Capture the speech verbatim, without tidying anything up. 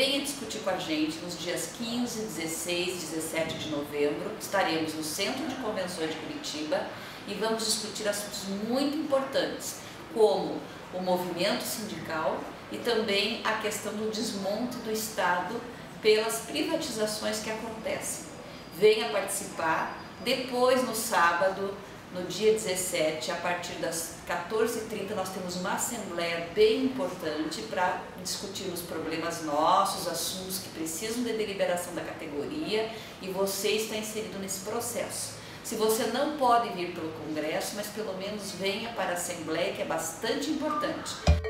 venha discutir com a gente nos dias quinze, dezesseis e dezessete de novembro. Estaremos no Centro de Convenções de Curitiba e vamos discutir assuntos muito importantes, como o movimento sindical e também a questão do desmonte do Estado pelas privatizações que acontecem. Venha participar. Depois, no sábado, no dia dezessete, a partir das quatorze e trinta, nós temos uma assembleia bem importante para discutir os problemas nossos, assuntos que precisam de deliberação da categoria, e você está inserido nesse processo. Se você não pode vir pelo Congresso, mas pelo menos venha para a assembleia, que é bastante importante.